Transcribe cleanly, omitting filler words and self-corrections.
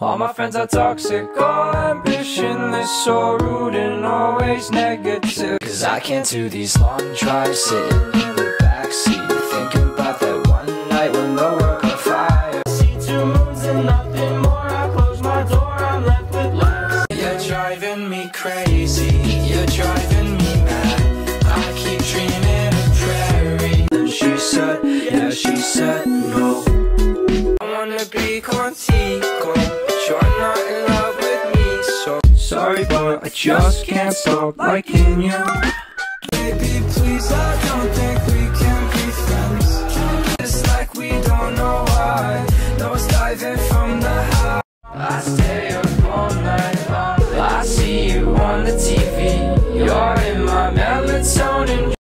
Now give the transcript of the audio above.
All my friends are toxic, all ambitionless, so rude and always negative. Cause I can't do these long drives, sitting in the backseat, thinking about that one night when the world caught fire. See two moons and nothing more, I close my door, I'm left with less. You're driving me crazy, you're driving me mad. I keep dreaming of prairie. And she said, yeah, she said no. I wanna be contigo, but you're not in love with me, so sorry, but I just can't stop liking you. Baby, please, I don't think